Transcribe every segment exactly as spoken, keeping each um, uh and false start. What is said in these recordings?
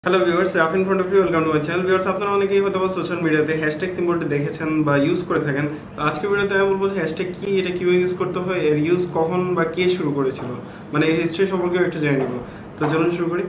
Hello viewers, রাফ in front of you, welcome to my channel. Viewers, আপনারা অনেকেই হয়তো বা সোশ্যাল মিডিয়াতে হ্যাশট্যাগ সিম্বলটি দেখেছেন বা ইউজ করে থাকেন। আজকে ভিডিওতে আমি বলবো হ্যাশট্যাগ কি, এটা কীভাবে ইউজ করতে হয়, এর ইউজ কখন বা কে শুরু করেছিল, মানে এর হিস্ট্রি সম্পর্কেও একটু জেনে নেব। তো চলুন শুরু করি।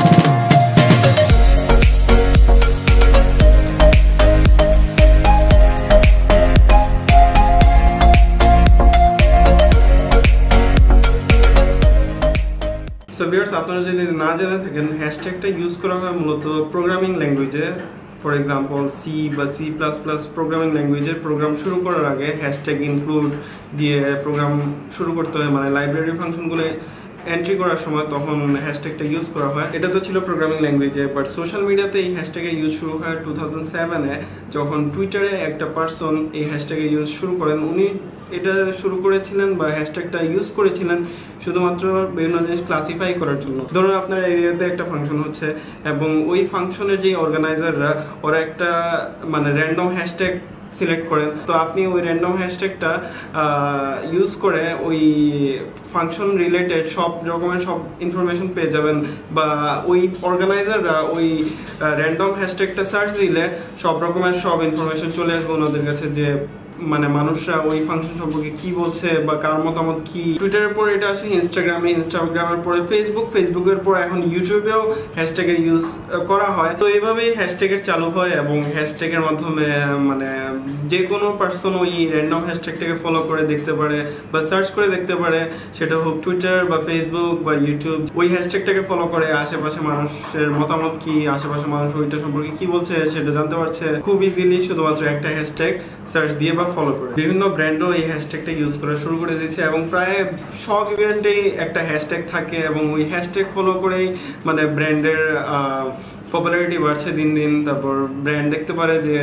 সো ভিউয়ার্স, আপনারা যদি না জেনে থাকেন, হ্যাশট্যাগটা ইউজ করা হয় মূলত প্রোগ্রামিং ল্যাঙ্গুয়েজে। ফর এক্সাম্পল সি বা সি প্লাস প্লাস প্রোগ্রামিং ল্যাঙ্গুয়েজের প্রোগ্রাম শুরু করার আগে হ্যাশট্যাগ ইনক্লুড দিয়ে প্রোগ্রাম শুরু করতে হয়, মানে লাইব্রেরি ফাংশনগুলো এন্ট্রি করার সময় তখন হ্যাশট্যাগটা ইউজ করা হয়। এটা তো ছিল প্রোগ্রামিং ল্যাঙ্গুয়েজে, বাট সোশ্যাল মিডিয়াতে এই হ্যাশট্যাগের ইউজ শুরু হয় টু থাউজেন্ড সেভেনে, যখন টুইটারে একটা পার্সন এই হ্যাশট্যাগের ইউজ শুরু করেন। উনি এটা শুরু করেছিলেন বা হ্যাশট্যাগটা ইউজ করেছিলেন শুধুমাত্র বিভিন্ন জিনিস ক্লাসিফাই করার জন্য। ধরুন আপনার এরিয়াতে একটা ফাংশন হচ্ছে এবং ওই ফাংশনের যে অর্গানাইজাররা ওরা একটা মানে র্যান্ডম হ্যাশট্যাগ সিলেক্ট করেন, তো আপনি ওই র্যান্ডম হ্যাশট্যাগটা ইউজ করে ওই ফাংশন রিলেটেড সব রকমের সব ইনফরমেশন পেয়ে যাবেন, বা ওই অর্গানাইজাররা ওই র্যান্ডম হ্যাশট্যাগটা সার্চ দিলে সব রকমের সব ইনফরমেশন চলে আসবে ওনাদের কাছে, যে মানে মানুষরা ওই ফাংশন সম্পর্কে কি বলছে বা কার মতামত কি। টুইটারের পরে এটা আসে ইনস্টাগ্রামে, ইনস্টাগ্রামের পরে ফেসবুক, ফেসবুকের পর এখন ইউটিউবেও হ্যাশট্যাগের ইউজ করা হয়। তো এইভাবেই হ্যাশট্যাগের চালু হয় এবং হ্যাশট্যাগের মাধ্যমে মানে যে কোনো পার্সন ওই র্যান্ডম হ্যাশট্যাগটাকে ফলো করে দেখতে পারে বা সার্চ করে দেখতে পারে, সেটা হোক টুইটার বা ফেসবুক বা ইউটিউব। ওই হ্যাশট্যাগটাকে ফলো করে আশেপাশে মানুষের মতামত কি, আশেপাশে মানুষ ওইটা সম্পর্কে কি বলছে সেটা জানতে পারছে খুব ইজিলি শুধুমাত্র একটা হ্যাশট্যাগ সার্চ দিয়ে বা ফলো করে। বিভিন্ন ব্র্যান্ডও এই হ্যাশট্যাগটা ইউজ করা শুরু করে দিয়েছে এবং প্রায় সব ইভেন্টেই একটা হ্যাশট্যাগ থাকে এবং ওই হ্যাশট্যাগ ফলো করেই মানে ব্র্যান্ডের পপুলারিটি বাড়ছে দিন দিন। তারপর ব্র্যান্ড দেখতে পারে যে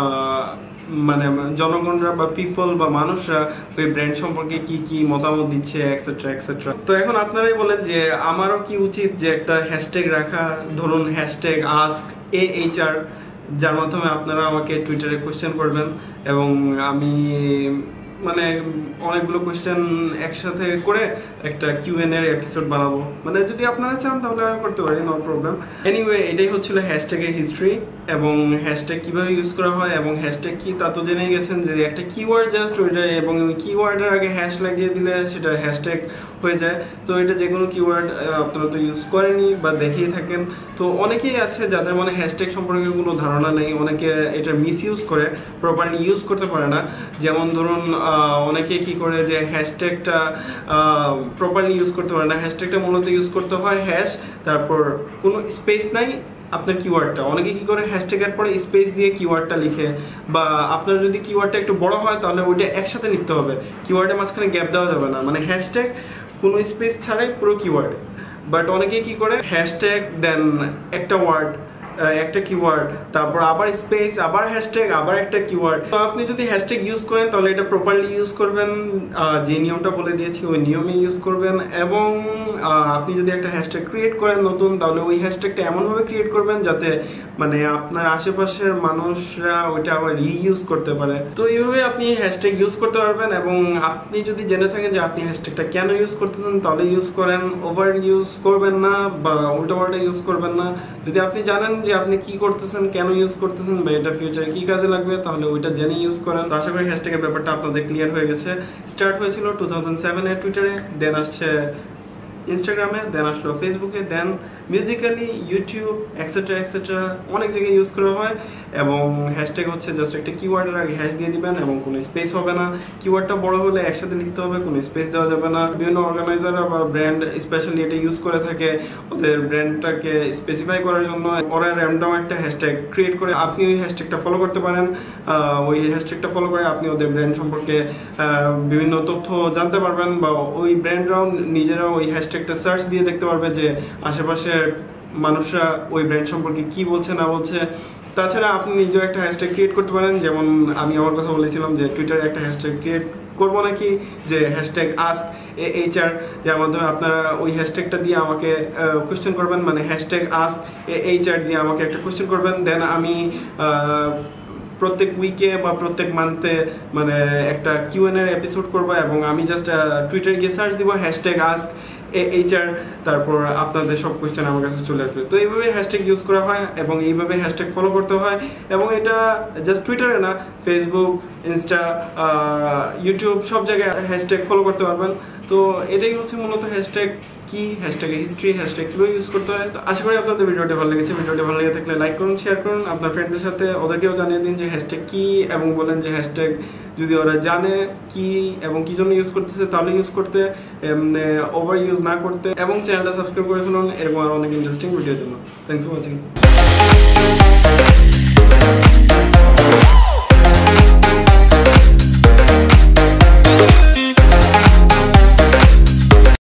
মানে জনগণরা বা পিপল বা মানুষরা ওই ব্র্যান্ড সম্পর্কে কি কি মতামত দিচ্ছে এক্সেট্রা এক্সেট্রা। তো এখন আপনারাই বলেন যে আমারও কি উচিত যে একটা হ্যাশট্যাগ রাখা, ধরুন hashtag ask A H R, যার মাধ্যমে আপনারা আমাকে টুইটারে কোয়েশ্চেন করবেন এবং আমি মানে অনেকগুলো কোয়েশ্চেন একসাথে করে একটা কিউ এন এর এপিসোড বানাবো। মানে যদি আপনারা চান তাহলে আমি করতে পারি, নো প্রবলেম। এনিওয়ে, এটাই হচ্ছিল হ্যাশট্যাগের হিস্ট্রি এবং হ্যাশট্যাগ কীভাবে ইউজ করা হয় এবং হ্যাশট্যাগ কি তা তো জেনে গেছেন, যে একটা কিওয়ার্ড জাস্ট ওইটা, এবং ওই কিওয়ার্ডের আগে হ্যাশ লাগিয়ে দিলে সেটা হ্যাশট্যাগ হয়ে যায়। তো এটা যে কোনো কিওয়ার্ড আপনারা তো ইউজ করেনি বা দেখেই থাকেন। তো অনেকেই আছে যাদের মানে হ্যাশট্যাগ সম্পর্কে কোনো ধারণা নেই, অনেকে এটা মিস ইউজ করে, প্রপারলি ইউজ করতে পারে না। যেমন ধরুন অনেকে কি করে যে হ্যাশট্যাগটা প্রপারলি ইউজ করতে পারে না। হ্যাশট্যাগটা মূলত ইউজ করতে হয় হ্যাশ, তারপর কোনো স্পেস নাই আপনার কিওয়ার্ডটা। অনেকে কি করে হ্যাশট্যাগের পরে স্পেস দিয়ে কিওয়ার্ডটা লিখে, বা আপনার যদি কিওয়ার্ডটা একটু বড় হয় তাহলে ওইটা একসাথে লিখতে হবে, কিওয়ার্ডের মাঝখানে গ্যাপ দেওয়া যাবে না, মানে হ্যাশট্যাগ কোনো স্পেস ছাড়াই পুরো কিওয়ার্ড। বাট অনেকে কি করে হ্যাশট্যাগ দেন একটা ওয়ার্ড, একটা কিওয়ার্ড, তারপর আবার স্পেস, আবার হ্যাশট্যাগ, আবার একটা কিওয়ার্ড। তো আপনি যদি হ্যাশট্যাগ ইউজ করেন তাহলে এটা প্রপারলি ইউজ করবেন, যে নিয়মটা বলে দিয়েছি ওই নিয়মে ইউজ করবেন। এবং আপনি যদি একটা হ্যাশট্যাগ ক্রিয়েট করেন নতুন, তাহলে ওই হ্যাশট্যাগটা এমনভাবে ক্রিয়েট করবেন যাতে মানে আপনার আশেপাশের মানুষরা ওইটা আবার রিইউজ করতে পারে। তো এইভাবে আপনি হ্যাশট্যাগ ইউজ করতে পারবেন। এবং আপনি যদি জেনে থাকেন যে আপনি হ্যাশট্যাগটা কেন ইউজ করতেছেন তাহলে ইউজ করেন, ওভার ইউজ করবেন না বা উল্টোপাল্টা ইউজ করবেন না। যদি আপনি জানেন যে আপনি কি করতেছেন, কেন ইউজ করতেছেন বা এটা ফিউচারে কি কাজে লাগবে, তাহলে ওইটা জেনে ইউজ করেন। তো আশা করি হ্যাশট্যাগের ব্যাপারটা আপনাদের ক্লিয়ার হয়ে গেছে। স্টার্ট হয়েছিল টু থাউজেন্ড সেভেনে টুইটারে, দেন আসছে ইনস্টাগ্রামে, দেন আসলো ফেসবুকে, then musically, YouTube etcetera etcetera অনেক জায়গায় ইউজ করা হয়। এবং হ্যাশট্যাগ হচ্ছে জাস্ট একটা কিওয়ার্ডের আগে হ্যাশ দিয়ে দিবেন এবং কোনো স্পেস হবে না। কিওয়ার্ডটা বড় হলে একসাথে লিখতে হবে, কোনো স্পেস দেওয়া যাবে না। বিভিন্ন অর্গানাইজাররা বা ব্র্যান্ড স্পেশালি এটা ইউজ করে থাকে ওদের ব্র্যান্ডটাকে স্পেসিফাই করার জন্য। ওরা র্যান্ডম একটা হ্যাশট্যাগ ক্রিয়েট করে, আপনি ওই হ্যাশট্যাগটা ফলো করতে পারেন। ওই হ্যাশট্যাগটা ফলো করে আপনি ওদের ব্র্যান্ড সম্পর্কে বিভিন্ন তথ্য জানতে পারবেন, বা ওই ব্র্যান্ডরাও নিজেরাও ওই হ্যাশট্যাগটা সার্চ দিয়ে দেখতে পারবে যে আশেপাশের মানুষরা ওই ব্র্যান্ড সম্পর্কে কি বলছে না বলছে। তাছাড়া আপনি নিজেও একটা হ্যাশট্যাগ ক্রিয়েট করতে পারেন। যেমন আমি আমার কথা বলেছিলাম যে টুইটারে একটা হ্যাশট্যাগ ক্রিয়েট করবো নাকি, যে hashtag ask A H R, যার মাধ্যমে আপনারা ওই হ্যাশট্যাগটা দিয়ে আমাকে কোয়েশ্চেন করবেন, মানে hashtag ask A H R দিয়ে আমাকে একটা কোয়েশ্চেন করবেন। দেন আমি প্রত্যেক উইকে বা প্রত্যেক মান্থে মানে একটা কিউ এন এর এপিসোড করবো এবং আমি জাস্ট টুইটারে গিয়ে সার্চ দিব হ্যাশট্যাগ আস্ক এইচআর, তারপর আপনাদের সব কোয়েশ্চেন আমার কাছে চলে আসবে। তো এইভাবে হ্যাশট্যাগ ইউজ করা হয় এবং এইভাবে হ্যাশট্যাগ ফলো করতে হয়। এবং এটা জাস্ট টুইটারে না, ফেসবুক, ইনস্টা, ইউটিউব সব জায়গায় হ্যাশট্যাগ ফলো করতে পারবেন। তো এটাই হচ্ছে মূলত হ্যাশট্যাগ কি, হ্যাশট্যাগের হিস্ট্রি, হ্যাশট্যাগ কীভাবে ইউজ করতে হয়। তো আশা করি আপনাদের ভিডিওটি ভালো লেগেছে। ভিডিওটি ভালো লেগে থাকলে লাইক করুন, শেয়ার করুন আপনার ফ্রেন্ডদের সাথে, ওদেরকেও জানিয়ে দিন যে হ্যাশট্যাগ কী, এবং বলেন যে হ্যাশট্যাগ যদি ওরা জানে কি এবং কী জন্য ইউজ করতেছে তাহলে ইউজ করতে, ওভার ইউজ না করতে। এবং চ্যানেলটা সাবস্ক্রাইব করে ফেলুন এরকম আরও অনেক ইন্টারেস্টিং ভিডিওর জন্য। Thanks for watching.